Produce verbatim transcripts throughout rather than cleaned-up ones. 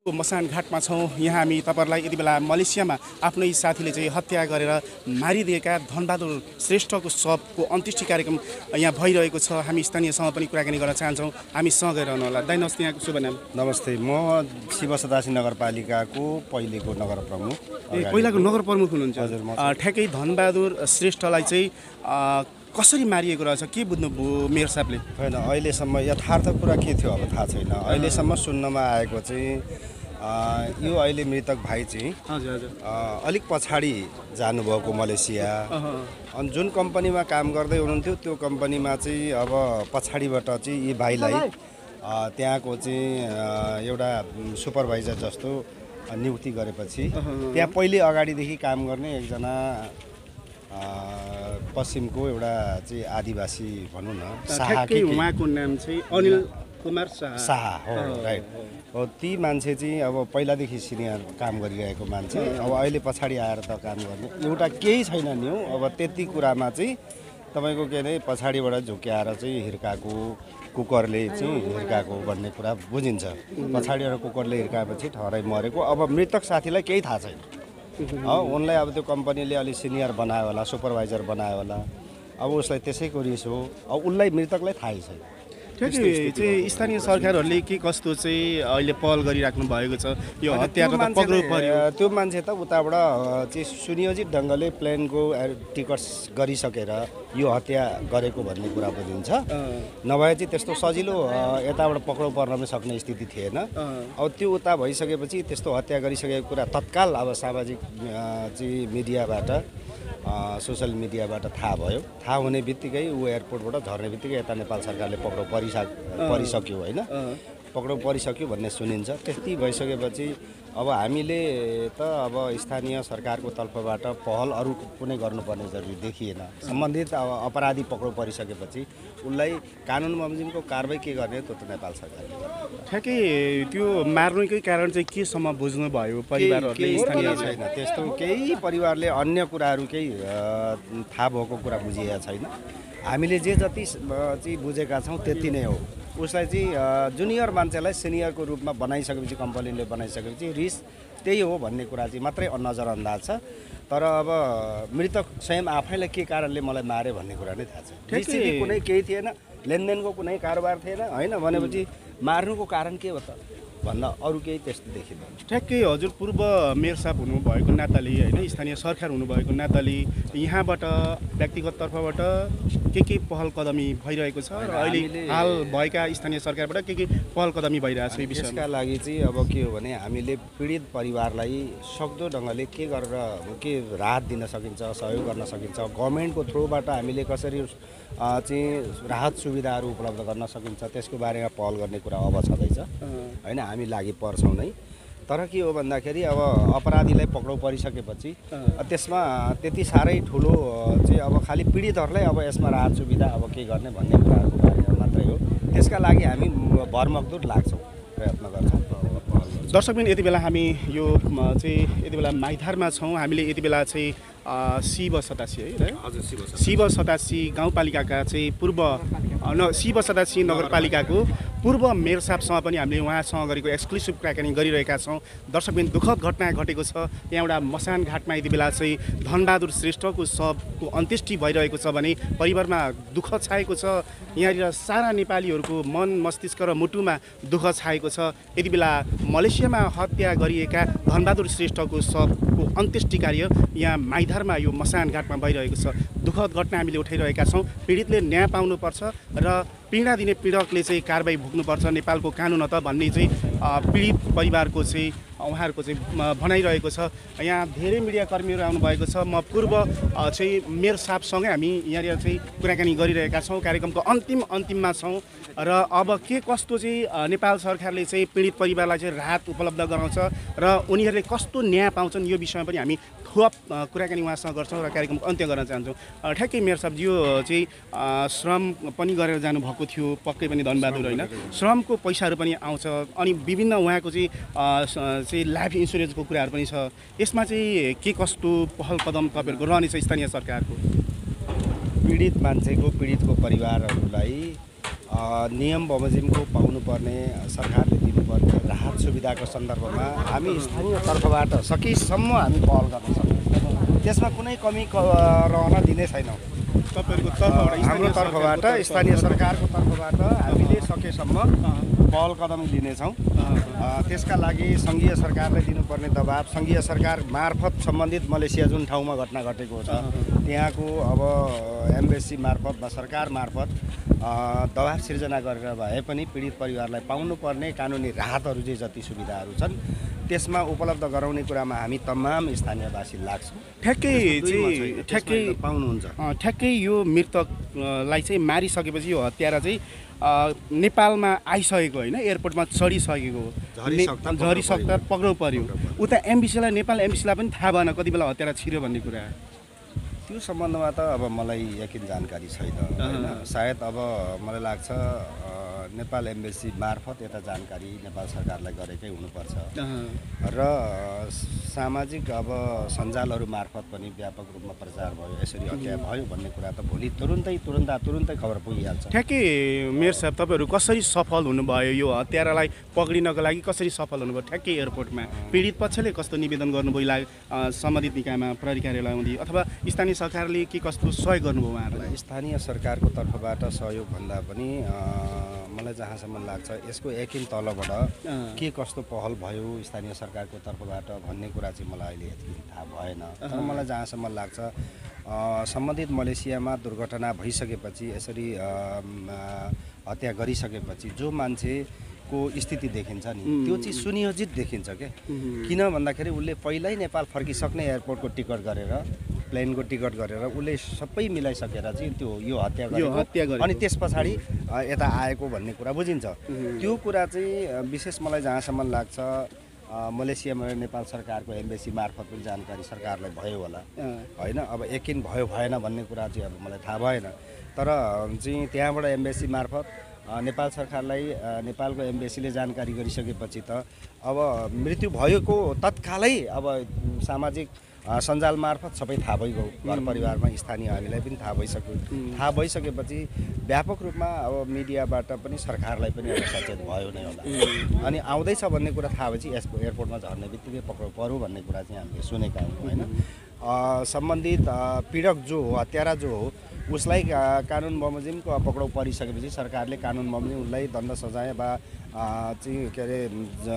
मसान घाटमा छौँ। यहाँ हामी तपाईहरुलाई यति बेला मलेसियामा आफ्नै साथीले चाहिँ हत्या गरेर मारिदिएका धनबहादुर श्रेष्ठको शवको अन्त्येष्टि कार्यक्रम यहाँ भइरहेको छ। हामी स्थानीयसँग पनि कुराकानी गर्न चाहन्छौँ। हामीसँग रहनु होला। दाइ नमस्ते, यहाँको शुभ नाम? नमस्ते, म शिव सदासी नगरपालिकाको पहिलेको नगर प्रमुख। ए पहिलाको नगर प्रमुख हुनुहुन्छ? हजुर। ठ्याक्कै धनबहादुर श्रेष्ठलाई चाहिँ कसरी मारिएको रहेछ के बुझ्नुभयो मेयर साहबले? होइन, अहिलेसम्म यथार्थ कुरा के थियो अब थाहा छैन। अहिलेसम्म सुन्नमा आएको चाहिँ यो अहिले मृतक भाइ चाहिँ हजुर हजुर अलिक पछाडि जानुभएको मलेसिया। अनि जुन कम्पनीमा काम गर्दै हुनुहुन्थ्यो त्यो कम्पनीमा चाहिँ अब पछाडिबाट चाहिँ यी भाइलाई त्यहाँको चाहिँ एउटा सुपरभाइजर जस्तो नियुक्ति गरेपछि त्यहाँ पहिले अगाडिदेखि काम गर्ने एकजना पश्चिमको एउटा चाहिँ आदिवासी भनौँ न, शाह, उहाँको नाम चाहिँ अनिल कुमार शाह शाह हो, राइट हो। ती मान्छे चाहिँ अब पहिलादेखि सिनियर काम गरिरहेको मान्छे, अब अहिले पछाडि आएर त काम गर्ने एउटा केही छैन नि हो। अब त्यति कुरामा चाहिँ तपाईँको के अरे पछाडिबाट झुक्याएर चाहिँ हिर्काएको कुकरले चाहिँ हिर्काएको भन्ने कुरा बुझिन्छ। पछाडिबाट कुकरले हिर्काएपछि ठहरै मरेको। अब मृतक साथीलाई केही थाहा छैन। उनलाई अब त्यो कम्पनीले अलिक सिनियर बनायो होला, सुपरभाइजर बनायो होला, अब उसलाई त्यसैको रिस हो। अब उसलाई मृतकलाई थाहै छैन। ठ्याक्कै चाहिँ स्थानीय सरकारहरूले के कस्तो चाहिँ अहिले पहल गरिराख्नु भएको छ यो हत्याको त पक्राउ पर्यो? त्यो मान्छे त उताबाट चाहिँ सुनियोजित ढङ्गले प्लेनको टिकट्स गरिसकेर यो हत्या गरेको भन्ने कुरा बुझिन्छ। नभए चाहिँ त्यस्तो सजिलो यताबाट पक्राउ पर्न पनि सक्ने स्थिति थिएन। अब त्यो उता भइसकेपछि त्यस्तो हत्या गरिसकेको कुरा तत्काल अब सामाजिक चाहिँ मिडियाबाट सोसल मिडियाबाट थाहा भयो। थाहा हुने बित्तिकै ऊ एयरपोर्टबाट झर्ने बित्तिकै यता नेपाल सरकारले पक्राउ परिसक परिसक्यो होइन, पक्राउ परिसक्यो भन्ने सुनिन्छ। त्यति भइसकेपछि अब हामीले त अब स्थानीय सरकारको तर्फबाट पहल अरू कुनै गर्नुपर्ने जरुरी देखिएन। सम्बन्धित अब अपराधी पक्राउ परिसकेपछि उसलाई कानुन बमोजिमको कारबाही के गर्ने त्यो त नेपाल सरकारले गर्छ। ठ्याक्कै त्यो मार्नुकै कारण चाहिँ केसम्म बुझ्नुभयो परिवारहरूले? स्थानीय छैन त्यस्तो केही, परिवारले अन्य कुराहरू केही थाहा भएको कुरा बुझिएको छैन। हामीले जे जति चाहिँ बुझेका छौँ त्यति नै हो। उसलाई चाहिँ जुनियर मान्छेलाई सिनियरको रूपमा बनाइसकेपछि कम्पनीले बनाइसकेपछि रिस त्यही हो भन्ने कुरा चाहिँ मात्रै नजरअन्दाज छ। तर अब मृतक स्वयं आफैलाई के कारणले मलाई मारे भन्ने कुरा नै थाहा छैन। निश्चित कुनै केही थिएन, लेनदेनको कुनै कारोबार थिएन होइन भनेपछि मार्नुको कारण के हो त भन्दा अरू केही त्यस्तो देखिँदैन। ठ्याक्कै हजुर पूर्व मेयर साहब हुनुभएको नाताले होइन, स्थानीय सरकार हुनुभएको नाताले यहाँबाट व्यक्तिगत तर्फबाट के के पहल कदमी भइरहेको छ र अहिले हाल भएका स्थानीय सरकारबाट के के पहल कदमी भइरहेको छ? यसका लागि चाहिँ अब के हो भने हामीले पीडित परिवारलाई सक्दो ढङ्गले के गरेर के राहत दिन सकिन्छ, सहयोग गर्न सकिन्छ, गभर्मेन्टको थ्रुबाट हामीले कसरी चाहिँ राहत सुविधाहरू उपलब्ध गर्न सकिन्छ त्यसको बारेमा पहल गर्ने कुरा अब छँदैछ होइन। हामी लागि पर्छौँ नै। तर के हो भन्दाखेरि अब अपराधीलाई पक्राउ परिसकेपछि त्यसमा त्यति साह्रै ठुलो चाहिँ अब खालि पीडितहरूलाई अब यसमा राहत सुविधा अब के गर्ने भन्ने कुराहरूको बारेमा मात्रै हो। त्यसका लागि हामी भरमग्दुर लाग्छौँ, प्रयत्न गर्छौँ। दर्शकबिन यति बेला हामी यो चाहिँ यति बेला माइधारमा छौँ। हामीले यति बेला चाहिँ शिव सतासी है हजुर शिव शिव सतासी गाउँपालिकाका चाहिँ पूर्व न शिव सतासी नगरपालिकाको पूर्व मेयर साहबसँग पनि हामीले उहाँसँग गरेको एक्सक्लुसिभ कुराकानी गरिरहेका छौँ। दर्शकबिन दुःखद घटना घटेको छ। यहाँ एउटा मसान घाटमा यति बेला चाहिँ धनबहादुर श्रेष्ठको शवको अन्त्येष्टि भइरहेको छ भने परिवारमा दुःख छाएको छ। यहाँनिर सारा नेपालीहरूको मन मस्तिष्क र मुटुमा दुःख छाएको छ। यति बेला मलेसियामा हत्या गरिएका धनबहादुर श्रेष्ठको शवको अन्त्येष्टि कार्य यहाँ माइधारमा यो मसान घाटमा भइरहेको छ। दुःखद घटना हामीले उठाइरहेका छौँ। पीडितले न्याय पाउनुपर्छ र पीडा दिने पीडकले चाहिँ कारबाही भोग्नुपर्छ नेपालको कानुन त भन्ने चाहिँ पीडित परिवारको चाहिँ उहाँहरूको चाहिँ भनाइरहेको छ। यहाँ धेरै मिडियाकर्मीहरू आउनुभएको छ। म पूर्व चाहिँ मेयर साहबसँगै हामी यहाँनिर चाहिँ कुराकानी गरिरहेका छौँ। कार्यक्रमको अन्तिम अन्तिममा छौँ र अब के कस्तो चाहिँ नेपाल सरकारले चाहिँ पीडित परिवारलाई चाहिँ राहत उपलब्ध गराउँछ र उनीहरूले कस्तो न्याय पाउँछन् यो विषयमा पनि हामी थोप कुराकानी उहाँसँग गर्छौँ र कार्यक्रमको अन्त्य गर्न चाहन्छौँ। ठ्याक्कै मेयर साहब यो चाहिँ श्रम पनि गरेर जानुभएको थियो, पक्कै पनि धनबहादुर होइन, श्रमको पैसाहरू पनि आउँछ अनि विभिन्न उहाँको चाहिँ चाहिँ लाइफ इन्सुरेन्सको कुराहरू पनि छ। यसमा चाहिँ के कस्तो पहल कदम तपाईँहरूको रहनेछ स्थानीय सरकारको? पीडित मान्छेको पीडितको परिवारहरूलाई नियम बमोजिमको पाउनुपर्ने सरकारले दिनुपर्ने राहत सुविधाको सन्दर्भमा हामी स्थानीय तर्फबाट सकेसम्म हामी पहल गर्न सक्छौँ। त्यसमा कुनै कमी रहन दिने छैनौँ। तपाईँहरूको तर्फबाट हाम्रो तर्फबाट स्थानीय सरकारको तर्फबाट हामीले सकेसम्म पहल कदम लिनेछौँ। त्यसका लागि सङ्घीय सरकारले दिनुपर्ने दबाब, सङ्घीय सरकार मार्फत सम्बन्धित मलेसिया जुन ठाउँमा घटना घटेको छ त्यहाँको अब एम्बेसी मार्फत वा सरकार मार्फत दबाब सिर्जना गरेर भए पनि पीडित परिवारलाई पाउनुपर्ने कानुनी राहतहरू चाहिँ जति सुविधाहरू छन् त्यसमा उपलब्ध गराउने कुरामा हामी तमाम स्थानीयवासी लाग्छौँ। ठ्याक्कै चाहिँ ठ्याक्कै पाउनुहुन्छ। ठ्याक्कै यो मृतकलाई चाहिँ मारिसकेपछि यो हत्यारा चाहिँ नेपालमा आइसकेको होइन, एयरपोर्टमा चढिसकेको झरिसक्दा पक्राउ पर्यो। उता एमबिसीलाई नेपाल एमबिसीलाई पनि थाहा भएन कति बेला हत्यारा छिर्यो भन्ने कुरा। त्यो सम्बन्धमा त अब मलाई यकिन जानकारी छैन होइन। सायद अब मलाई लाग्छ नेपाल एम्बेसी मार्फत यता जानकारी नेपाल सरकारलाई गरेकै हुनुपर्छ र सामाजिक अब सञ्जालहरू मार्फत पनि व्यापक रूपमा प्रचार भयो, यसरी हत्या भयो भन्ने कुरा त भोलि तुरुन्तै तुरुन्त तुरुन्तै खबर पुगिहाल्छ। ठ्याक्कै मेयर साहब, तपाईँहरू कसरी सफल हुनुभयो यो हत्यारालाई पक्रिनको लागि? कसरी सफल हुनुभयो ठ्याक्कै एयरपोर्टमा? पीडित पक्षले कस्तो निवेदन गर्नुभयो लाग सम्बन्धित निकायमा, प्रहरी कार्यालयमा, अथवा स्थानीय सरकारले के कस्तो सहयोग गर्नुभयो उहाँहरूलाई? स्थानीय सरकारको तर्फबाट सहयोग भन्दा पनि मलाई जहाँसम्म लाग्छ यसको यकिन तलबाट के कस्तो पहल भयो स्थानीय सरकारको तर्फबाट भन्ने कुरा चाहिँ मलाई अहिले यति थाहा भएन। तर मलाई जहाँसम्म लाग्छ सम्बन्धित मलेसियामा दुर्घटना भइसकेपछि, यसरी हत्या गरिसकेपछि जो मान्छेको स्थिति देखिन्छ नि त्यो चाहिँ सुनियोजित देखिन्छ क्या। किन भन्दाखेरि उसले पहिल्यै नेपाल फर्किसक्ने एयरपोर्टको टिकट गरेर, प्लेनको टिकट गरेर उसले सबै मिलाइसकेर चाहिँ त्यो यो हत्या गरेको अनि त्यस पछाडि यता आएको भन्ने कुरा बुझिन्छ। त्यो कुरा चाहिँ विशेष मलाई जहाँसम्म लाग्छ मलेसियामा नेपाल सरकारको एम्बेसी मार्फत पनि जानकारी सरकारलाई भयो होला होइन। अब यकिन भयो भएन भन्ने कुरा चाहिँ अब मलाई थाहा भएन। तर चाहिँ त्यहाँबाट एम्बेसी मार्फत नेपाल सरकारलाई नेपालको एम्बेसीले जानकारी गरिसकेपछि त अब मृत्यु भएको तत्कालै अब सामाजिक सञ्जाल मार्फत सबै थाहा भइगयो। घर परिवारमा स्थानीय हामीलाई पनि थाहा भइसक्यो। थाहा भइसकेपछि व्यापक रूपमा अब मिडियाबाट पनि सरकारलाई पनि अब सचेत भयो नै होला। अनि आउँदैछ भन्ने कुरा थाहा भएपछि यसको एयरपोर्टमा झर्ने बित्तिकै पक्राउ पर्यो भन्ने कुरा चाहिँ हामीले सुनेका हौँ होइन। सम्बन्धित पीडक जो हो, हत्यारा जो हो, उसलाई कानुन बमोजिमको पक्राउ परिसकेपछि सरकारले कानुन बमोजिम उसलाई दण्ड सजाय वा चाहिँ के अरे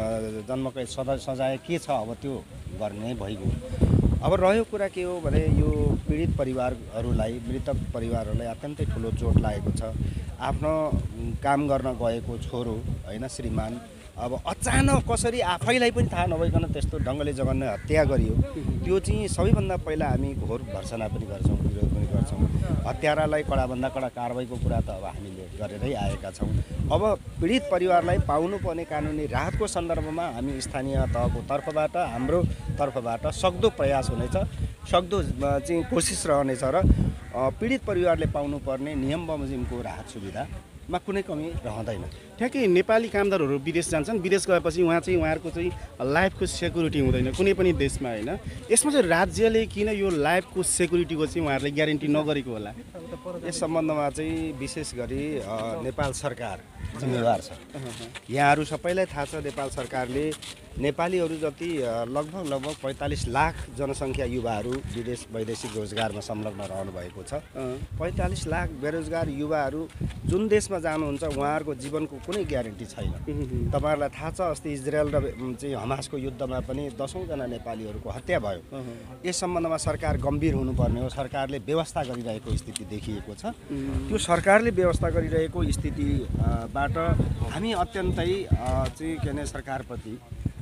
जन्मकै सजा सजाय के छ अब त्यो गर्ने भइगयो। अब रह्यो कुरा के हो भने यो पीडित परिवारहरूलाई, मृतक परिवारहरूलाई अत्यन्तै ठुलो चोट लागेको छ। आफ्नो काम गर्न गएको छोरो होइन, श्रीमान अब अचानक कसरी आफैलाई पनि थाहा नभइकन त्यस्तो ढङ्गले जघन्य हत्या गरियो। त्यो चाहिँ सबैभन्दा पहिला हामी घोर भर्सना पनि गर्छौँ, विरोध पनि गर्छौँ। हत्यारालाई कडाभन्दा कडा कारबाहीको कुरा त अब हामीले गरेरै आएका छौँ। अब पीडित परिवारलाई पाउनुपर्ने कानुनी राहतको सन्दर्भमा हामी स्थानीय तहको तर्फबाट, हाम्रो तर्फबाट सक्दो प्रयास हुनेछ, सक्दो चाहिँ कोसिस रहनेछ र पीडित परिवारले पाउनुपर्ने नियम बमोजिमको राहत सुविधामा कुनै कमी रहँदैन। ठ्याक्कै नेपाली कामदारहरू विदेश जान्छन्, विदेश गएपछि उहाँ चाहिँ उहाँहरूको चाहिँ लाइफको सेक्युरिटी हुँदैन कुनै पनि देशमा होइन। यसमा चाहिँ राज्यले किन यो लाइफको सेक्युरिटीको चाहिँ उहाँहरूले ग्यारेन्टी नगरेको होला? यस सम्बन्धमा चाहिँ विशेष गरी नेपाल सरकार जिम्मेवार छ। यहाँहरू सबैलाई थाहा छ नेपाल सरकारले नेपालीहरू जति लगभग लगभग पैँतालिस लाख जनसङ्ख्या युवाहरू विदेश वैदेशिक रोजगारमा संलग्न रहनु भएको छ। पैँतालिस लाख बेरोजगार युवाहरू जुन देशमा जानुहुन्छ उहाँहरूको जीवनको कुनै ग्यारेन्टी छैन। तपाईँहरूलाई थाहा छ अस्ति इजरायल र चाहिँ हमासको युद्धमा पनि दसौँजना नेपालीहरूको हत्या भयो। यस सम्बन्धमा सरकार गम्भीर हुनुपर्ने हो। सरकारले व्यवस्था गरिरहेको स्थिति देखिएको छ। त्यो सरकारले व्यवस्था गरिरहेको स्थितिबाट हामी अत्यन्तै चाहिँ के भने सरकारप्रति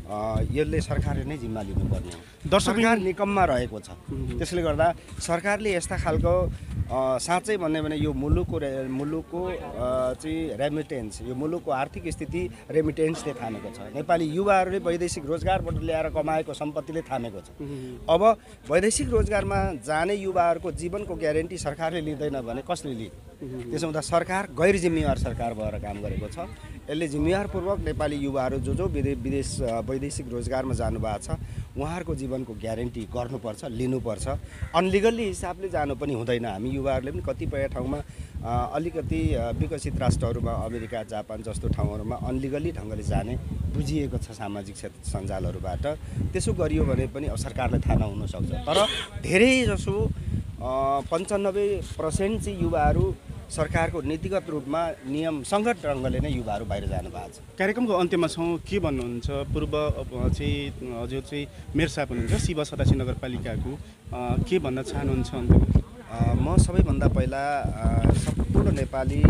यसले सरकारले नै जिम्मा लिनुपर्ने हो। सरकार निकममा रहेको छ। त्यसले गर्दा सरकारले यस्ता खालको साँच्चै भन्यो भने यो मुलुकको मुलुकको चाहिँ रेमिटेन्स, यो मुलुकको आर्थिक स्थिति रेमिटेन्सले थामेको छ। नेपाली युवाहरूले वैदेशिक रोजगारबाट ल्याएर कमाएको सम्पत्तिले थामेको छ। अब वैदेशिक रोजगारमा जाने युवाहरूको जीवनको ग्यारेन्टी सरकारले लिँदैन भने कसले लिन्छ? त्यसो हुँदा सरकार गैर जिम्मेवार सरकार भएर काम गरेको छ। यसले जिम्मेवारपूर्वक नेपाली युवाहरू जो जो विदेश विदेश वैदेशिक रोजगारमा जानुभएको छ उहाँहरूको जीवनको ग्यारेन्टी गर्नुपर्छ, लिनुपर्छ। अनलिगल्ली हिसाबले जानु पनि हुँदैन। हामी युवाहरूले पनि कतिपय ठाउँमा अलिकति विकसित राष्ट्रहरूमा अमेरिका, जापान जस्तो ठाउँहरूमा अनलिगल्ली ढङ्गले जाने बुझिएको छ सामाजिक सञ्जालहरूबाट। त्यसो गरियो भने पनि अब सरकारलाई थाहा नहुनसक्छ। तर धेरै जसो पन्चानब्बे पर्सेन्ट चाहिँ युवाहरू सरकारको नीतिगत रूपमा नियम सङ्गत ढङ्गले नै युवाहरू बाहिर जानुभएको छ। कार्यक्रमको अन्त्यमा छौँ। के भन्नुहुन्छ पूर्व चाहिँ हजुर चाहिँ मेयर साहब हुनुहुन्छ शिव सतासी नगरपालिकाको, के भन्न चाहनुहुन्छ अन्त्यमा? म सबैभन्दा पहिला सम्पूर्ण नेपाली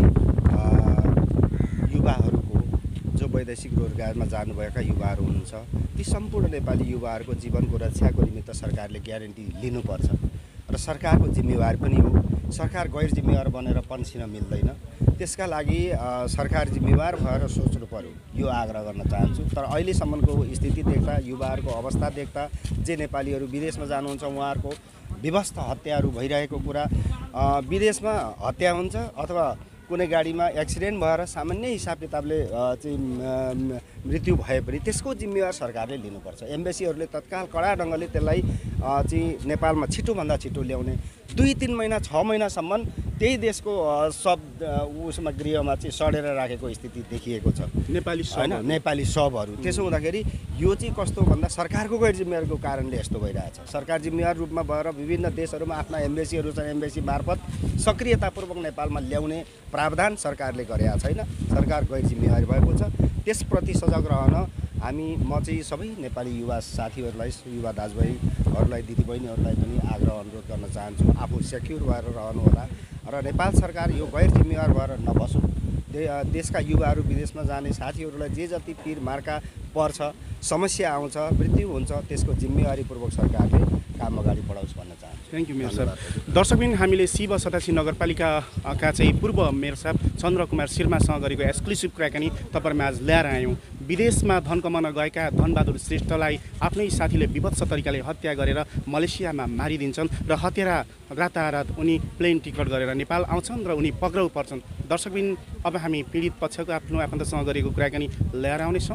युवाहरूको जो वैदेशिक रोजगारमा जानुभएका युवाहरू हुनुहुन्छ ती सम्पूर्ण नेपाली युवाहरूको जीवनको रक्षाको निमित्त सरकारले ग्यारेन्टी लिनुपर्छ र सरकारको जिम्मेवार पनि हो। सरकार गैर जिम्मेवार बनेर पन्सिन मिल्दैन। त्यसका लागि सरकार जिम्मेवार भएर सोच्नु पर्यो, यो आग्रह गर्न चाहन्छु। तर अहिलेसम्मको स्थिति देख्दा, युवाहरूको अवस्था देख्दा, जे नेपालीहरू विदेशमा जानुहुन्छ उहाँहरूको विभत्स हत्याहरू भइरहेको कुरा, विदेशमा हत्या हुन्छ अथवा कुनै गाडीमा एक्सिडेन्ट भएर सामान्य हिसाब किताबले चाहिँ मृत्यु भए पनि त्यसको जिम्मेवार सरकारले लिनुपर्छ। एम्बेसीहरूले तत्काल कडा ढङ्गले त्यसलाई चाहिँ नेपालमा छिटोभन्दा छिटो ल्याउने, दुई तिन महिना छ महिनासम्म त्यही देशको सब उसमा गृहमा चाहिँ सडेर राखेको स्थिति देखिएको छ नेपाली होइन, नेपाली सबहरू। त्यसो हुँदाखेरि यो चाहिँ कस्तो भन्दा सरकारको गैर जिम्मेवारको कारणले यस्तो भइरहेछ। सरकार जिम्मेवार रूपमा भएर विभिन्न देशहरूमा आफ्ना एम्बेसीहरू छन्, एम्बेसी मार्फत सक्रियतापूर्वक नेपालमा ल्याउने प्रावधान सरकारले गरेका छैन। सरकार गैर जिम्मेवारी भएको छ। त्यसप्रति सजग रहन हामी म चाहिँ सबै नेपाली युवा साथीहरूलाई, युवा दाजुभाइहरूलाई, दिदीबहिनीहरूलाई पनि आग्रह अनुरोध गर्न चाहन्छु, आफू सेक्युर भएर रहनुहोला र नेपाल सरकार यो गैर जिम्मेवार भएर नबसौँ। देशका युवाहरू विदेशमा जाने साथीहरूलाई जे जति पिर मार्का पर्छ, समस्या आउँछ, मृत्यु हुन्छ, त्यसको जिम्मेवारीपूर्वक सरकारले काम अगाडि बढाओस् भन्न चाहन्छु। थ्याङ्क यू मेयर साहब। दर्शकबिन हामीले शिव सतासी नगरपालिकाका चाहिँ पूर्व मेयर साहब चन्द्र कुमार शर्मासँग गरेको एक्सक्लुसिभ कुराकानी तपाईँहरूमा आज ल्याएर आयौँ। विदेशमा धन कमाउन गएका धनबहादुर श्रेष्ठलाई आफ्नै साथीले विभत्स तरिकाले हत्या गरेर मलेसियामा मारिदिन्छन् र हत्यारा रातारात उनी प्लेन टिकट गरेर नेपाल आउँछन् र उनी पक्राउ पर्छन्। दर्शकबिन अब हामी पीडित पक्षको आफ्नो आफन्तसँग गरेको कुराकानी ल्याएर आउनेछौँ।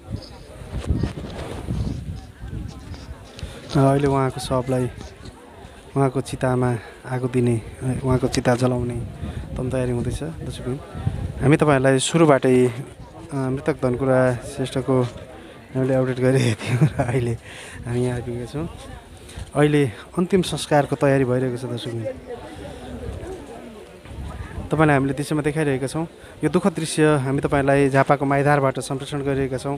अहिले उहाँको शवलाई उहाँको चितामा आगो दिने, उहाँको चिता जलाउने तम तयारी हुँदैछ। दर्शकबिन हामी तपाईँहरूलाई सुरुबाटै मृतक धनकुरा श्रेष्ठको हामीले अपडेट गरिरहेको थियौँ र अहिले हामी यहाँ आइपुगेका छौँ। अहिले अन्तिम संस्कारको तयारी भइरहेको छ। दर्शकबिन तपाईँलाई हामीले दृश्यमा देखाइरहेका छौँ। यो दुःखद दृश्य हामी तपाईँलाई झापाको माइधारबाट सम्प्रेषण गरिरहेका छौँ।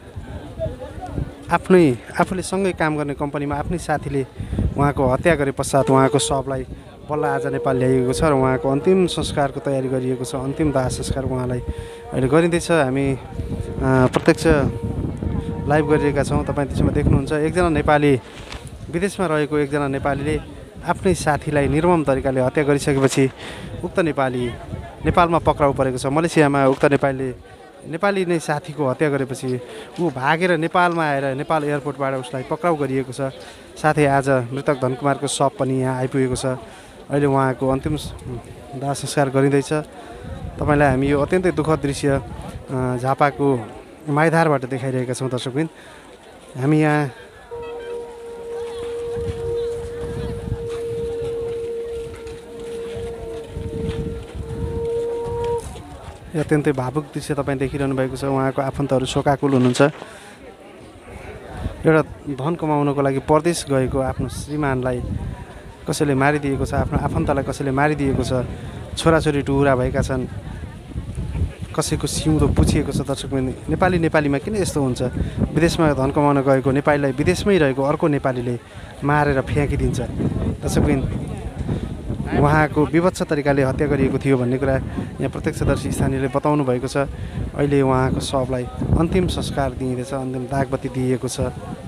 आफ्नै आफूले सँगै काम गर्ने कम्पनीमा आफ्नै साथीले उहाँको हत्या गरे पश्चात उहाँको शवलाई बल्ल आज नेपाल ल्याइएको छ र उहाँको अन्तिम संस्कारको तयारी गरिएको छ। अन्तिम दाह संस्कार उहाँलाई अहिले गरिँदैछ। हामी प्रत्यक्ष लाइभ गरिरहेका छौँ। तपाईँ त्यसमा देख्नुहुन्छ एकजना नेपाली विदेशमा रहेको एकजना नेपालीले आफ्नै साथीलाई निर्मम तरिकाले हत्या गरिसकेपछि उक्त नेपाली नेपालमा पक्राउ परेको छ। मलेसियामा उक्त नेपालीले नेपाली नै साथीको हत्या गरेपछि ऊ भागेर नेपालमा आएर नेपाल एयरपोर्टबाट उसलाई पक्राउ गरिएको छ। साथै आज मृतक धनकुमारको शव पनि यहाँ आइपुगेको छ। अहिले उहाँको अन्तिम दाह संस्कार गरिँदैछ। तपाईँलाई हामी यो अत्यन्तै दुःखद दृश्य झापाको माइधारबाट देखाइरहेका छौँ। दर्शकबिन हामी यहाँ अत्यन्तै भावुक दृश्य तपाईँ देखिरहनु भएको छ। उहाँको आफन्तहरू शोकाकुल हुनुहुन्छ। एउटा धन कमाउनको लागि परदेश गएको आफ्नो श्रीमानलाई कसैले मारिदिएको छ, आफ्नो आफन्तलाई कसैले मारिदिएको छ, छोराछोरी टुहुरा भएका छन्, कसैको सिउँदो पुछिएको छ। दर्शकबिन नेपाली नेपालीमा किन यस्तो हुन्छ? विदेशमा धन कमाउन गएको नेपालीलाई विदेशमै रहेको अर्को नेपालीले मारेर फ्याँकिदिन्छ। दर्शकबिन उहाँको विभत्स तरिकाले हत्या गरिएको थियो भन्ने कुरा यहाँ प्रत्यक्षदर्शी स्थानीयले बताउनु भएको छ। अहिले उहाँको शवलाई अन्तिम संस्कार दिइँदैछ, अन्तिम दागबत्ती दिइएको छ।